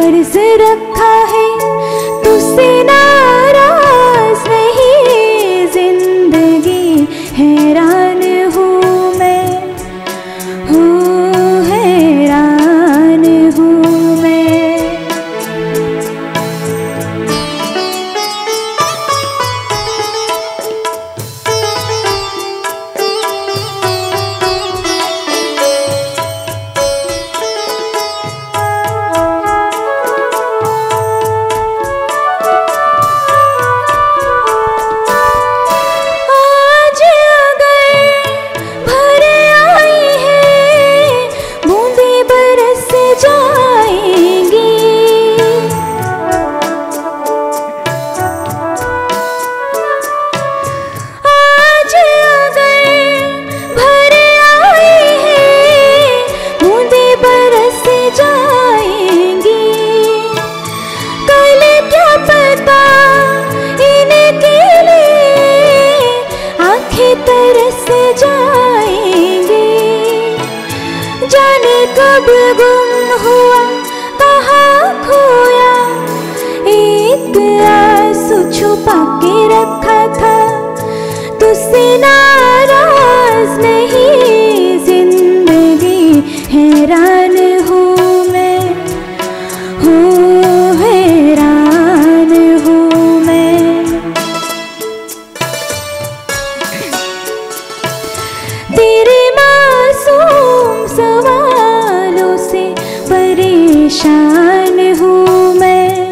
फर्ज रखा है तुझसे नाराज नहीं जिंदगी हैरान हूँ मैं, हैरान हूँ मैं। तरस जाएंगे जाने कब गुम हुआ कहाँ खोया, एक आंसू छुपा के रखा था तुझसे नाराज नहीं जिंदगी हैरान हूँ मैं, हैरान हूँ मैं। तेरे मासूम सवालों से परेशान हूँ मैं,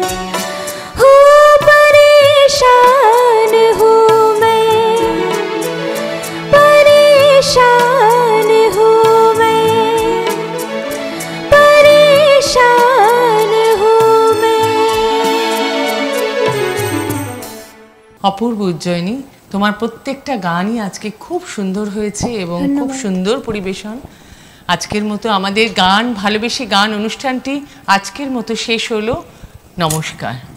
परेशान हूँ मैं, परेशान हूँ मैं, परेशान हूँ मैं। অপূর্ব উজ্জয়িনী, তোমার প্রত্যেকটা গানই আজকে খুব সুন্দর হয়েছে এবং খুব সুন্দর পরিবেশন। আজকের মতো আমাদের গান ভালোবেসে গান অনুষ্ঠানটি আজকের মতো শেষ হলো। নমস্কার।